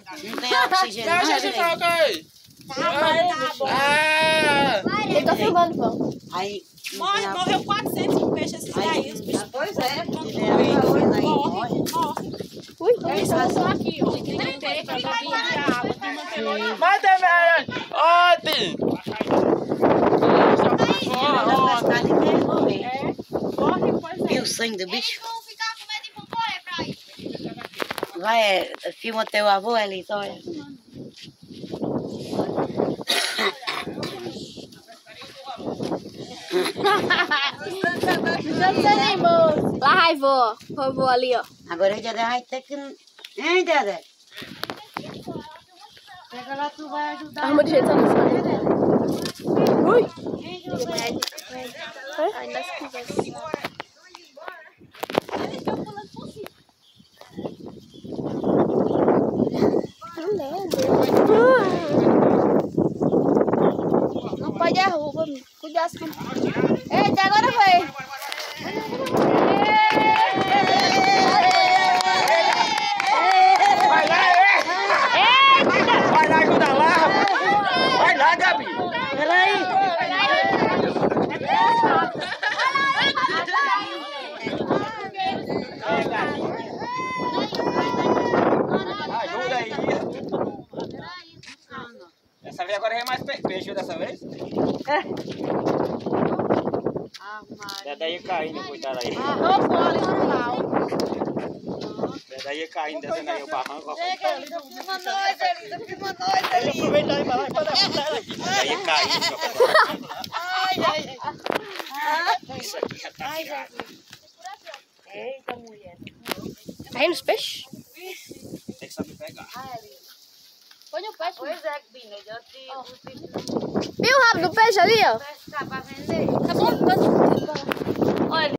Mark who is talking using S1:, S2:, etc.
S1: Não tem oxigênio.
S2: Não, já se troca aí.
S3: Tá bom.
S4: Eu tô filmando, pô.
S1: Aí.
S3: Morreu 400 peixes esses daí. Os bichos.
S1: Pois é.
S3: Morre.
S4: Ui,
S3: Eles estão só aqui, ó. Tem que ter pra beber água, tem que manter loiro.
S2: Mas também, ontem.
S3: Morre, pois é.
S1: E o sangue do bicho?
S5: Eles vão ficar com medo e vão correr pra ir.
S1: Vai, filma teu avô, Elisa, olha.
S4: Lá vai, vou ali, ó.
S1: Agora o Dedé vai ter que... Hein, Dedé? Pega lá, tu vai ajudar.
S4: Arruma de jeito, ui. Ai, nas conversas. Não pode derrubar, cuidado com... Eita, agora vai.
S2: Vai lá, ajuda lá, rapaz. Vai lá, Gabi.
S1: Peraí.
S2: Ajuda aí. Dessa vez agora é mais peixe dessa vez. Dedé ia caindo, coitado aí. Dedé ia caindo, descendo aí o barranco.
S5: Filma nós, Elisa, filma nós, Elisa.
S2: Aproveita aí, vai lá e pode apontar ela aqui. Dedé ia caindo.
S5: Ai, ai.
S2: Isso aqui já tá tirado.
S1: Eita, mulher.
S4: Tá rindo os peixes?
S2: Tem que saber pegar.
S4: Põe o peixe.
S1: Pois é, Bina, eu te...
S4: Viu o rabo do peixe ali, ó?
S1: Pescar pra vender.
S4: Tá bom?